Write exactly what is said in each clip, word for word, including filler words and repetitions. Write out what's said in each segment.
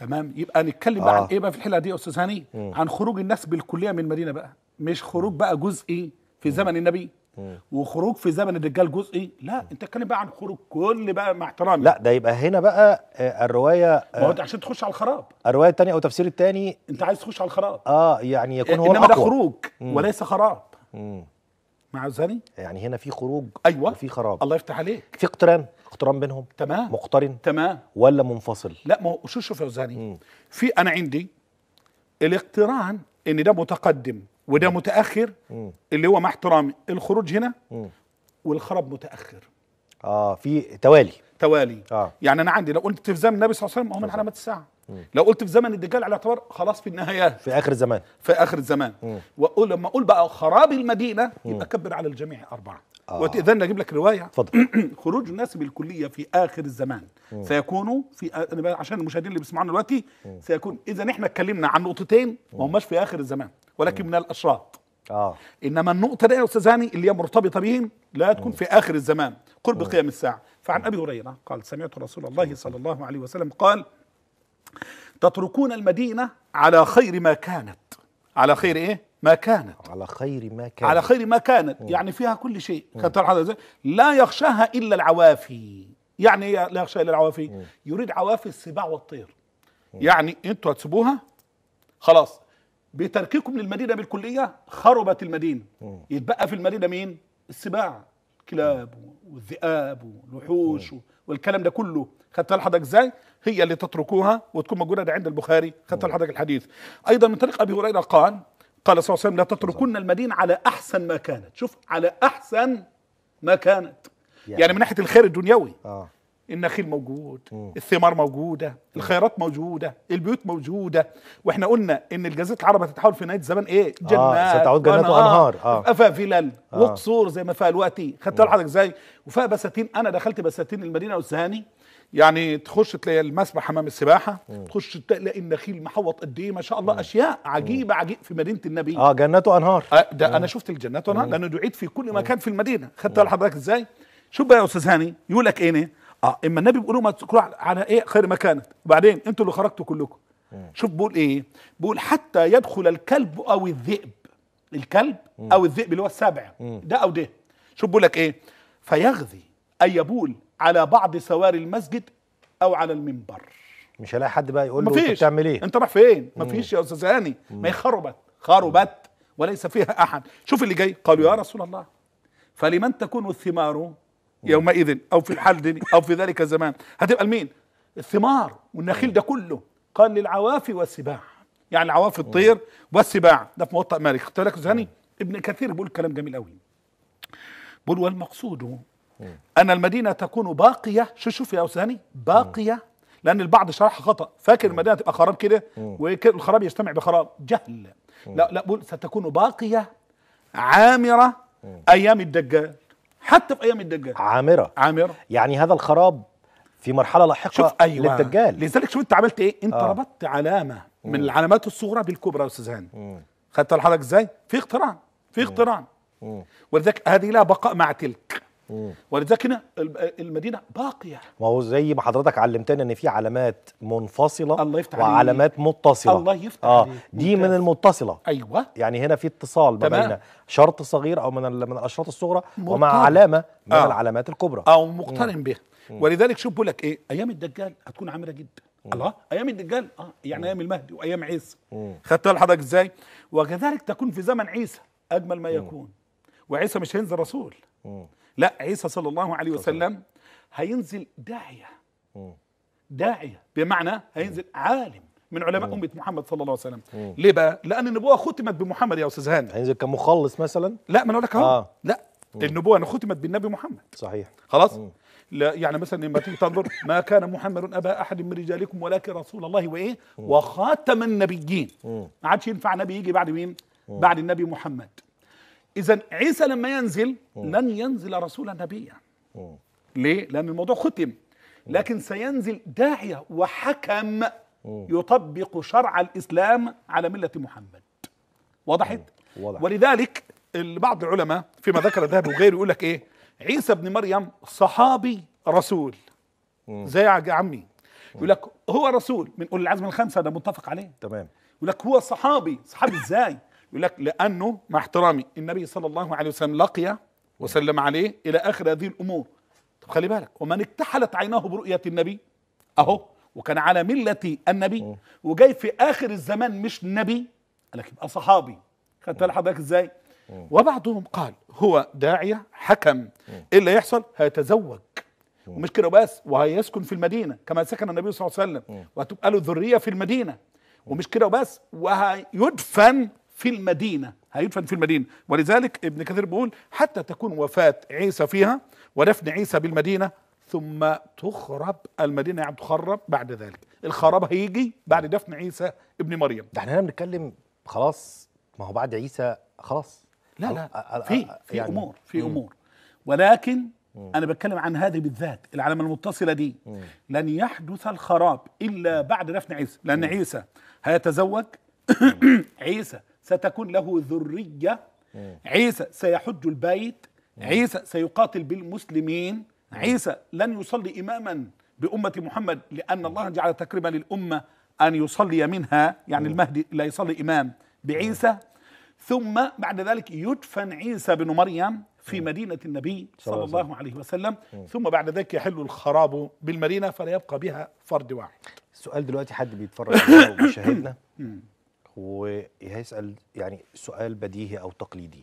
تمام. يبقى نتكلم بقى آه. عن ايه بقى في الحلقه دي يا استاذ هاني؟ عن خروج الناس بالكليه من المدينه بقى، مش خروج بقى جزئي في زمن النبي مم. وخروج في زمن الدجال جزئي، لا انت اتكلم بقى عن خروج كل بقى مع احترامي. لا ده يبقى هنا بقى الروايه ما هو عشان تخش على الخراب، الروايه الثانيه او التفسير الثاني انت عايز تخش على الخراب اه يعني يكون هو انما الأقوى. ده خروج مم. وليس خراب. مم. مع زاني يعني هنا في خروج ايوه وفي خراب. الله يفتح عليك. في اقتران اقتران بينهم تمام مقترن تمام ولا منفصل؟ لا ما هو شو شوف يا زاني، في انا عندي الاقتران ان ده متقدم وده مم. متاخر مم. اللي هو مع احترامي الخروج هنا مم. والخراب متاخر. اه في توالي توالي آه. يعني انا عندي لو قلت في زمن النبي صلى الله عليه وسلم هو من علامات الساعه. مم. لو قلت في زمن الدجال على اعتبار خلاص في النهايات في اخر الزمان في اخر الزمان. واقول لما اقول بقى خراب المدينه يبقى كبر على الجميع اربعه. آه. وتأذن اجيب لك روايه اتفضل. خروج الناس بالكليه في اخر الزمان مم. سيكون في عشان المشاهدين اللي بيسمعونا دلوقتي سيكون اذا احنا اتكلمنا عن نقطتين ما هماش في اخر الزمان ولكن مم. من الاشراط. اه انما النقطه دي يا استاذ هاني اللي هي مرتبطه بهم لا تكون مم. في اخر الزمان قرب قيام الساعه. فعن ابي هريره قال سمعت رسول الله صلى الله عليه وسلم قال تتركون المدينة على خير ما كانت. على خير ايه؟ ما كانت. على خير ما كانت. على خير ما كانت م. يعني فيها كل شيء. لا يخشاها إلا العوافي. يعني ايه لا يخشاها إلا العوافي؟ م. يريد عوافي السباع والطير. م. يعني انتوا هتسيبوها خلاص بترككم للمدينة بالكلية خربت المدينة. م. يتبقى في المدينة مين؟ السباع، الكلاب والذئاب والوحوش م. والكلام ده كله. خدت لحضرتك ازاي؟ هي اللي تتركوها وتكون موجوده ده عند البخاري. خدت لحضرتك الحديث. ايضا من طريق ابي هريره قال قال صلى الله عليه وسلم لا تتركون المدينه على احسن ما كانت. شوف على احسن ما كانت يعني, يعني من ناحيه الخير الدنيوي اه النخيل موجود مم. الثمار موجوده الخيرات موجوده البيوت موجوده. واحنا قلنا ان الجزيره العرب هتتحول في نهايه الزمان ايه؟ جنات اه ستعود جنات وانهار اه فيها فلل آه. وقصور زي ما فيها دلوقتي. خدت لحضرتك ازاي؟ وفيها بساتين. انا دخلت بساتين المدينه والسهاني يعني تخش تلاقي المسبح حمام السباحه مم. تخش تلاقي النخيل محوط قد ايه ما شاء الله. مم. اشياء عجيبه عجيب في مدينه النبي. اه جنات وانهار آه ده مم. انا شفت الجنات وانهار لانه دعيت في كل مكان في المدينه. خدت لحضرتك ازاي؟ شوف بقى يا استاذ هاني يقول لك ايه اه اما النبي بيقولوا ما تذكروا على ايه خير ما كانت وبعدين انتوا اللي خرجتوا كلكم. مم. شوف بيقول ايه؟ بيقول حتى يدخل الكلب او الذئب. الكلب مم. او الذئب اللي هو السبع مم. ده او ده. شوف بيقول لك ايه؟ فيغذي اي يبول على بعض سواري المسجد او على المنبر. مش هلاقي حد بقى يقول له انت بتعمل ايه؟ انت رايح فين؟ مفيش يا استاذ هاني. ما هي خربت خربت وليس فيها احد. شوف اللي جاي قالوا يا رسول الله فلمن تكون الثمار يومئذ او في الحال دي او في ذلك الزمان؟ هتبقى لمين؟ الثمار والنخيل ده كله. قال للعوافي والسباع. يعني العوافي الطير والسباع. ده في موطأ مالك. خدت بالك يا استاذ هاني؟ ابن كثير بيقول كلام جميل قوي. بيقول والمقصود ان المدينه تكون باقيه. شو شوف يا استاذ هاني؟ باقيه لان البعض شرحها خطا فاكر المدينه تبقى خراب كده والخراب يجتمع بخراب. جهل. لا لا بقول ستكون باقيه عامره ايام الدجال. حتى في ايام الدجال عامره عامره. يعني هذا الخراب في مرحله لاحقه شوف أيوة. للدجال. لذلك شوف انت عملت ايه؟ انت آه. ربطت علامه مم. من العلامات الصغرى بالكبرى يا استاذ هاني. خدت لحضرتك ازاي؟ في اقتران في اقتران. ولذلك هذه لها بقاء مع تلك. مم. ولذلك هنا المدينه باقيه. ما هو زي ما حضرتك علمتنا ان في علامات منفصله الله يفتح وعلامات عليك. متصله. الله يفتح اه عليك. دي من المتصله. ايوه يعني هنا في اتصال ما بين شرط صغير او من من الاشراط الصغرى مقترن. ومع علامه من آه. العلامات الكبرى او مقترن به. ولذلك شوف بقول لك ايه؟ ايام الدجال هتكون عامره جدا. مم. الله ايام الدجال اه يعني مم. ايام المهدي وايام عيسى. خدت لحضرتك ازاي؟ وكذلك تكون في زمن عيسى اجمل ما يكون. مم. وعيسى مش هينزل رسول. مم. لا عيسى صلى الله عليه وسلم هينزل داعيه. مم. داعيه بمعنى هينزل عالم من علماء امه محمد صلى الله عليه وسلم. مم. ليه بقى؟ لان النبوه ختمت بمحمد يا استاذ هاني. هينزل كمخلص مثلا؟ لا ما انا اقول لك اهو آه. لا مم. النبوه ختمت بالنبي محمد. صحيح خلاص؟ مم. لا يعني مثلا لما تيجي تنظر ما كان محمد ابا احد من رجالكم ولكن رسول الله وايه؟ مم. وخاتم النبيين. ما عادش ينفع نبي يجي بعد مين؟ مم. بعد النبي محمد. إذا عيسى لما ينزل مم. لن ينزل رسولا نبيا. مم. ليه؟ لأن الموضوع ختم. لكن سينزل داعية وحكم مم. يطبق شرع الإسلام على ملة محمد. وضحت؟ وضح. ولذلك بعض العلماء فيما ذكر الذهبي وغيره يقول لك إيه؟ عيسى ابن مريم صحابي رسول. مم. زي عمي. يقول لك هو رسول من اولي العزم الخمسه، ده متفق عليه. تمام. يقول لك هو صحابي، صحابي ازاي؟ يقول لك لانه مع احترامي النبي صلى الله عليه وسلم لقي وسلم عليه الى اخر هذه الامور. طب خلي بالك، ومن اكتحلت عيناه برؤيه النبي اهو، وكان على مله النبي، وجاي في اخر الزمان مش نبي، قال لك يبقى صحابي. خدت بالك حضرتك ازاي؟ وبعضهم قال هو داعيه حكم، ايه اللي يحصل؟ هيتزوج، ومش كده بس، وهيسكن في المدينه كما سكن النبي صلى الله عليه وسلم، وهتبقى له ذريه في المدينه، ومش كده بس، وهيدفن في المدينه، هيدفن في المدينه. ولذلك ابن كثير بيقول حتى تكون وفاه عيسى فيها ودفن عيسى بالمدينه، ثم تخرب المدينه، يعني تخرب بعد ذلك. الخراب هيجي بعد دفن عيسى ابن مريم. ده احنا هنا بنتكلم خلاص، ما هو بعد عيسى خلاص. لا لا في في يعني امور في مم. امور، ولكن مم. انا بتكلم عن هذه بالذات العلامه المتصله دي. مم. لن يحدث الخراب الا بعد دفن عيسى، لان مم. عيسى هيتزوج عيسى ستكون له ذريه، مم. عيسى سيحج البيت، مم. عيسى سيقاتل بالمسلمين، مم. عيسى لن يصلي اماما بامه محمد، لان الله جعل تكريما للامه ان يصلي منها، يعني مم. المهدي لا يصلي امام بعيسى. مم. ثم بعد ذلك يدفن عيسى بن مريم في مدينة النبي صلى الله عليه وسلم، ثم بعد ذلك يحل الخراب بالمدينة فلا يبقى بها فرد واحد. السؤال دلوقتي حد بيتفرج علينا وبيشاهدنا وهيسأل يعني سؤال بديهي أو تقليدي،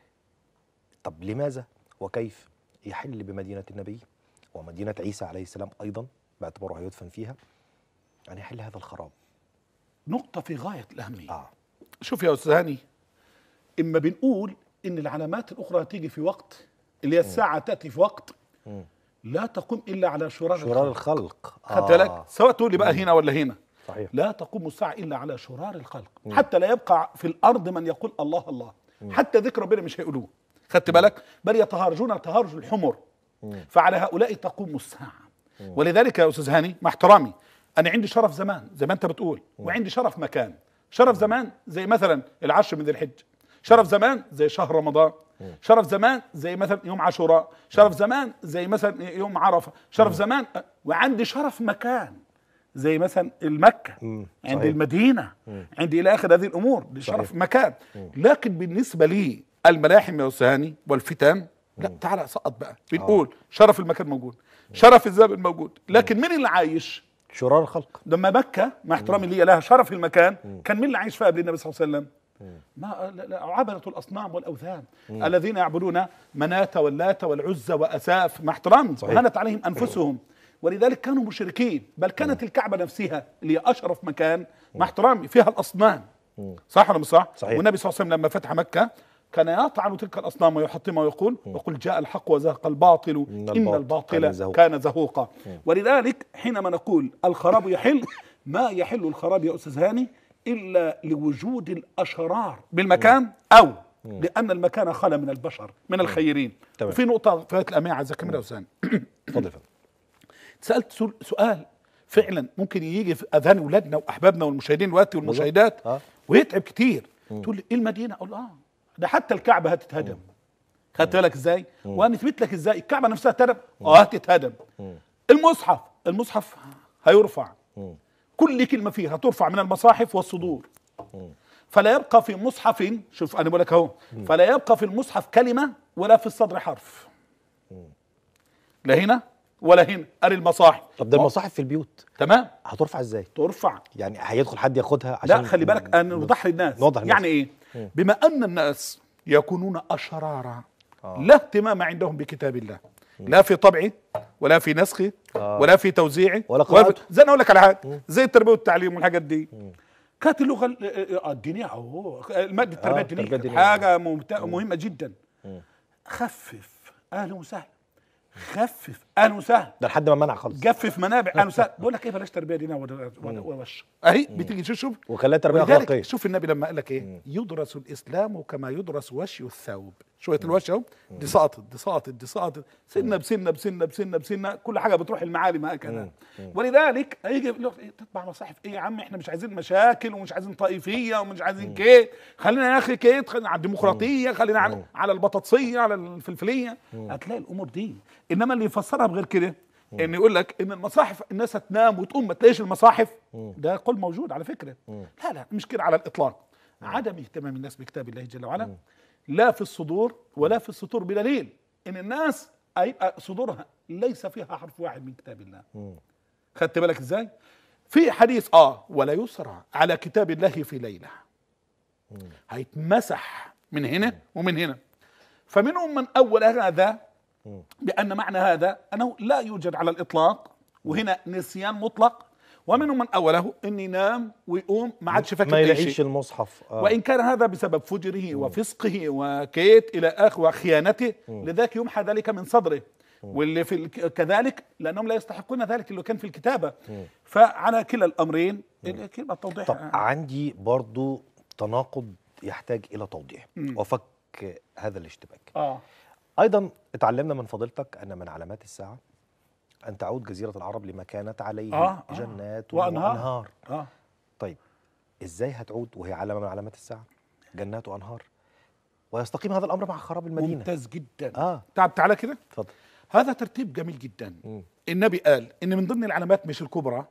طب لماذا وكيف يحل بمدينة النبي ومدينة عيسى عليه السلام أيضا باعتباره هيدفن فيها، يعني يحل هذا الخراب؟ نقطة في غاية الأهمية. آه. شوف يا أستاذ هاني، إما بنقول إن العلامات الأخرى تيجي في وقت، اللي هي الساعة تأتي في وقت م. لا تقوم إلا على شرار شرار الخلق. خدت بالك؟ آه. سواء تقول لي بقى م. هنا ولا هنا. صحيح. لا تقوم الساعة إلا على شرار الخلق، م. حتى لا يبقى في الأرض من يقول الله الله، م. حتى ذكر ربنا مش هيقولوه. خدت بالك؟ بل يتهارجون تهارج الحمر، م. فعلى هؤلاء تقوم الساعة. م. ولذلك يا أستاذ هاني مع احترامي، أنا عندي شرف زمان زي ما أنت بتقول، م. وعندي شرف مكان. شرف زمان زي مثلا العشر من ذي الحج، شرف زمان زي شهر رمضان، شرف زمان زي مثلا يوم عاشوراء، شرف زمان زي مثلا يوم عرفة، شرف زمان. وعندي شرف مكان زي مثلا المكة، عندي المدينة، عندي إلى آخر هذه الأمور، دي شرف مكان. لكن بالنسبة لي الملاحم يا أستاذ هاني والفتن، لا تعالى سقط بقى، بنقول شرف المكان موجود، شرف الزمن موجود، لكن مين اللي عايش؟ شرار الخلق. لما مكة مع احترامي ليها لها شرف المكان، كان مين اللي عايش فيها قبل النبي صلى الله عليه وسلم؟ ما عبدة الأصنام والأوثان، مم. الذين يعبدون مناة واللات والعزى وأساف، مع احترامي، وهانت عليهم أنفسهم، ولذلك كانوا مشركين. بل كانت الكعبة نفسها اللي هي أشرف مكان مع احترامي فيها الأصنام، صح ولا مش صح؟ صحيح. والنبي صلى الله عليه وسلم لما فتح مكة كان يطعن تلك الأصنام ويحطمها ويقول وقل جاء الحق وزهق الباطل إن الباطل كان زهوقا. ولذلك حينما نقول الخراب يحل، ما يحل الخراب يا أستاذ هاني إلا لوجود الأشرار بالمكان، أو لأن المكان خلا من البشر من الخيرين. وفي نقطة في هذه الأمية عزك الله وسام، اتفضل. سألت سؤال فعلا ممكن يجي في أذهان أولادنا وأحبابنا والمشاهدين دلوقتي والمشاهدات ويتعب كتير. تقول لي إيه المدينة؟ أقول آه ده حتى الكعبة هتتهدم. خدت بالك إزاي؟ وهنثبت لك إزاي الكعبة نفسها تهدم؟ آه هتتهدم. المصحف المصحف هيرفع، كل كلمة فيها ترفع من المصاحف والصدور، فلا يبقى في مصحف، شوف أنا بقول لك أهو، فلا يبقى في المصحف كلمة ولا في الصدر حرف، لا هنا ولا هنا. أري المصاحف. طب ده المصاحف في البيوت تمام، هترفع إزاي؟ ترفع يعني هيدخل حد ياخدها عشان لا خلي بالك أن نوضح للناس. نوضح يعني إيه؟ بما أن الناس يكونون أشرارا، لا اهتمام عندهم بكتاب الله، لا في طبعه ولا في نسخه آه. ولا في توزيعه ولا قراءته. زي انا اقول لك على حاجه زي التربيه والتعليم والحاجات دي، كانت اللغه الدينيه اهو الماده التربيه آه. الدينيه حاجه مهمه جدا. مم. خفف اهلا وسهلا، خفف اهلا وسهلا، ده لحد ما منع خالص، جفف منابع اهلا وسهلا. بقول لك ايه بلاش تربيه دينيه ووش اهي بتيجي شوف شوف وخلاها تربيه اخلاقيه. شوف النبي لما قال لك ايه؟ يدرس الاسلام كما يدرس وشي الثوب. شويه الوش اهو دي سقطت دي سقطت دي سقطت سنه بسنه بسنه بسنه بسنه، كل حاجه بتروح المعالم هكذا. ولذلك هيجي يقول لك تطبع مصاحف ايه يا عم؟ احنا مش عايزين مشاكل ومش عايزين طائفيه ومش عايزين كيت، خلينا يا اخي كيت، خلينا على الديمقراطيه، خلينا على, على البطاطسيه، على الفلفليه. هتلاقي الامور دي. انما اللي يفسرها بغير كده ان يقول لك ان المصاحف الناس هتنام وتقوم ما تلاقيش المصاحف، ده قول موجود على فكره. لا لا مش كده على الاطلاق. عدم اهتمام الناس بكتاب الله جل وعلا لا في الصدور ولا في السطور، بدليل ان الناس هيبقى صدورها ليس فيها حرف واحد من كتاب الله. خدت بالك ازاي؟ في حديث اه ولا يسرى على كتاب الله في ليله، هيتمسح من هنا ومن هنا. فمنهم من اول هذا بان معنى هذا انه لا يوجد على الاطلاق وهنا نسيان مطلق، ومنهم من اوله ان ينام ويقوم ما عادش فاكر ما اي يلاقيش شيء، المصحف. آه. وان كان هذا بسبب فجره وفسقه وكيت الى اخر وخيانته، لذلك يمحى ذلك من صدره. واللي في الك... كذلك لانهم لا يستحقون ذلك اللي كان في الكتابه. فعلى كلا الامرين كلمه توضيح. طب عندي برضو تناقض يحتاج الى توضيح مم. وفك هذا الاشتباك. اه ايضا اتعلمنا من فضيلتك ان من علامات الساعه ان تعود جزيره العرب لما كانت عليه آه. جنات وأنهار. وانهار. اه طيب ازاي هتعود وهي علامه من علامات الساعه؟ جنات وانهار، ويستقيم هذا الامر مع خراب المدينه. ممتاز جدا. اه تعال تعالى كده، اتفضل. هذا ترتيب جميل جدا. مم. النبي قال ان من ضمن العلامات مش الكبرى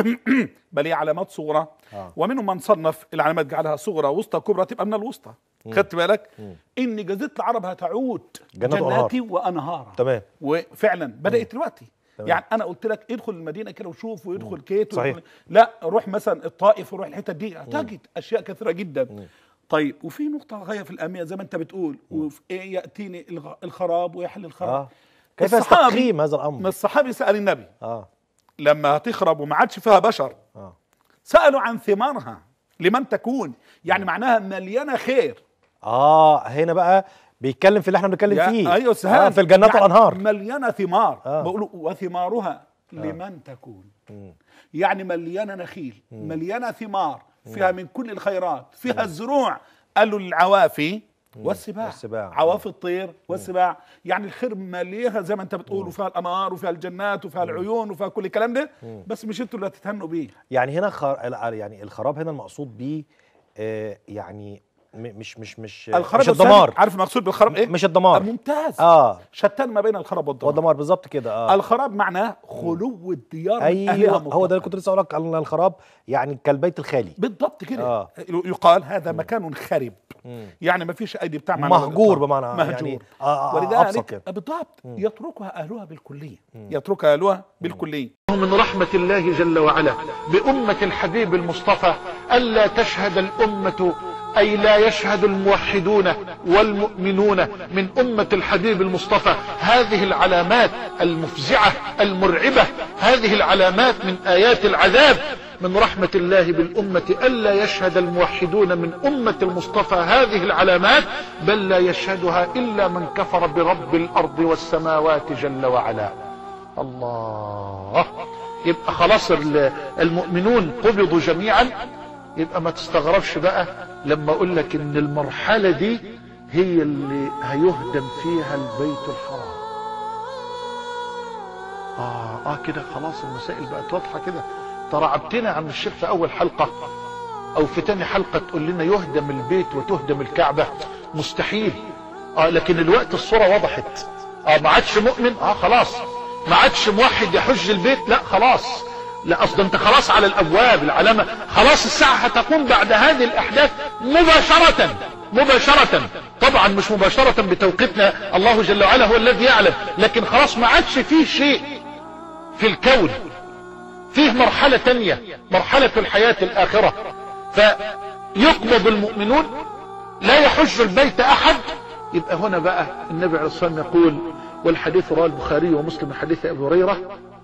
بل هي علامات صغرى. آه. ومنهم من صنف العلامات جعلها صغرى وسطى كبرى، تبقى من الوسطى. خدت بالك ان جزيره العرب هتعود جنات جنات وانهار. تمام. وفعلا بدات دلوقتي. تمام. يعني انا قلت لك ادخل المدينه كده وشوف، ويدخل كيت صحيح. ويدخل... لا روح مثلا الطائف وروح الحتت دي هتجد اشياء كثيره جدا. مم. طيب وفي نقطه غايه في الاهميه زي ما انت بتقول، وفي ايه ياتيني الغ- الخراب ويحل الخراب. اه كيف الصحابي- يستقيم هذا الامر؟ ما الصحابي سال النبي اه لما هتخرب وما عادش فيها بشر، اه سالوا عن ثمارها لمن تكون، يعني معناها مليانه خير. اه هنا بقى بيتكلم في اللي احنا بنتكلم يا- فيه. ايوه سهام. آه في الجنات يعني والانهار. مليانه ثمار. آه. بقولوا وثمارها لمن تكون. مم. يعني مليانه نخيل، مليانه ثمار، فيها من كل الخيرات، فيها الزروع. قالوا للعوافي والسباع. والسباع. عواف الطير والسباع، يعني الخير مليها زي ما انت بتقول، وفيها الانهار وفيها الجنات وفيها العيون وفيها كل الكلام ده، بس مش انتوا اللي هتتهنوا بيه. يعني هنا خر... يعني الخراب هنا المقصود بيه آه يعني م- مش مش مش الخراب مش والسهل. الدمار. عارف المقصود بالخراب ايه؟ مش الدمار. ممتاز. اه شتان ما بين الخراب والدمار. والدمار بالظبط كده. اه الخراب معناه خلو الديار من أهلها ايوه مطلقاً. هو ده اللي كنت لسه اقول لك، ان الخراب يعني كالبيت الخالي. بالضبط كده. آه. يقال هذا مكان خرب، يعني ما فيش ايدي بتاع مهجور بمعنى مهجور يعني آه آه ولذلك أبسط بالضبط يتركها اهلها بالكليه. يتركها اهلها بالكليه. من رحمة الله جل وعلا بأمة الحبيب المصطفى ألا تشهد الأمة، أي لا يشهد الموحدون والمؤمنون من أمة الحبيب المصطفى هذه العلامات المفزعة المرعبة، هذه العلامات من آيات العذاب. من رحمة الله بالأمة ألا يشهد الموحدون من أمة المصطفى هذه العلامات، بل لا يشهدها إلا من كفر برب الأرض والسماوات جل وعلا. الله. يبقى خلاص المؤمنون قبضوا جميعا. يبقى ما تستغربش بقى لما اقول لك ان المرحلة دي هي اللي هيهدم فيها البيت الحرام. اه اه كده خلاص المسائل بقت واضحة كده. ترعبتنا يا عم الشيخ في اول حلقة او في تاني حلقة تقول لنا يهدم البيت وتهدم الكعبة، مستحيل. اه لكن الوقت الصورة وضحت. اه ما عادش مؤمن، اه خلاص ما عادش موحد يحج البيت، لا خلاص، لا اصلا انت خلاص على الابواب. العلامة خلاص الساعة هتقوم بعد هذه الاحداث مباشرة مباشرة. طبعا مش مباشرة بتوقيتنا، الله جل وعلا هو الذي يعلم، لكن خلاص ما عادش فيه شيء في الكون، فيه مرحلة تانية، مرحلة الحياة الاخرة. فيقبض المؤمنون، لا يحج البيت احد. يبقى هنا بقى النبي عليه الصلاة والسلام يقول، والحديث رواه البخاري ومسلم من حديث ابي هريرة،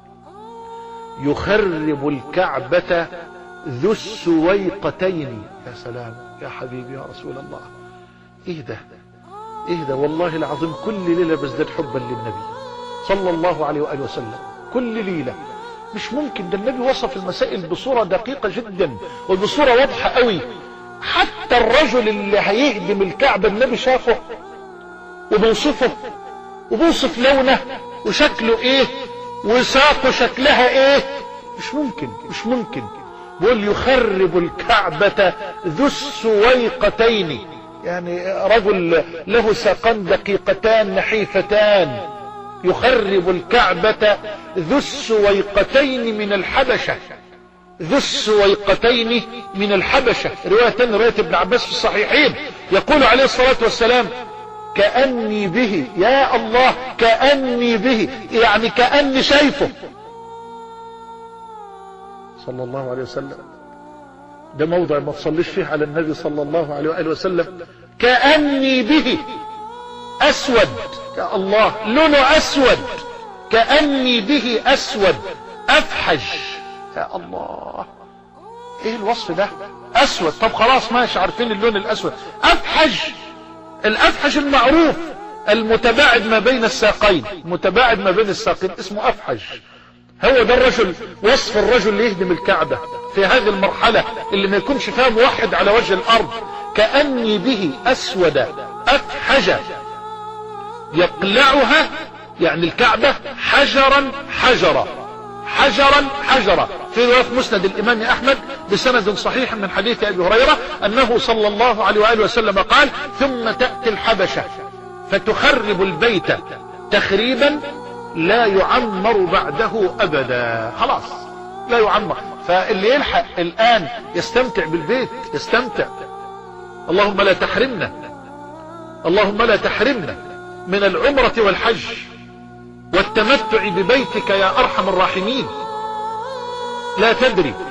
يخرب الكعبة ذو السويقتين. يا سلام يا حبيبي يا رسول الله. ايه ده ايه ده والله العظيم كل ليلة بزداد حبا للنبي صلى الله عليه وآله وسلم، كل ليلة. مش ممكن، ده النبي وصف المسائل بصورة دقيقة جدا وبصورة واضحة قوي. حتى الرجل اللي هيهدم الكعبة النبي شافه وبوصفه وبوصف لونه وشكله ايه وساقه شكلها ايه. مش ممكن مش ممكن. بيقول يخرب الكعبة ذو السويقتين، يعني رجل له ساقان دقيقتان نحيفتان، يخرب الكعبة ذو السويقتين من الحبشة، ذو السويقتين من الحبشة. رواية رواية ابن عباس في الصحيحين يقول عليه الصلاة والسلام كأني به، يا الله كأني به، يعني كأني شايفه صلى الله عليه وسلم. ده موضع ما تصليش فيه على النبي صلى الله عليه وآله وسلم. كأني به أسود، يا الله لونه أسود، كأني به أسود أفحج، يا الله ايه الوصف ده؟ أسود. طب خلاص ماشي عارفين اللون الأسود. أفحج، الأفحج المعروف المتباعد ما بين الساقين، متباعد ما بين الساقين اسمه أفحج. هو ده الرجل، وصف الرجل اللي يهدم الكعبة في هذه المرحلة اللي ما يكونش فيها موحد على وجه الأرض. كأني به أسود أفحج يقلعها، يعني الكعبة حجرا حجرا حجرا حجرا. في رواية مسند الإمام أحمد بسند صحيح من حديث أبي هريرة أنه صلى الله عليه وآله وسلم قال ثم تأتي الحبشة فتخرب البيت تخريبا لا يعمر بعده أبدا. خلاص لا يعمر. فاللي يلحق الآن يستمتع بالبيت يستمتع. اللهم لا تحرمنا، اللهم لا تحرمنا من العمرة والحج والتمتع ببيتك يا أرحم الراحمين. لا تدري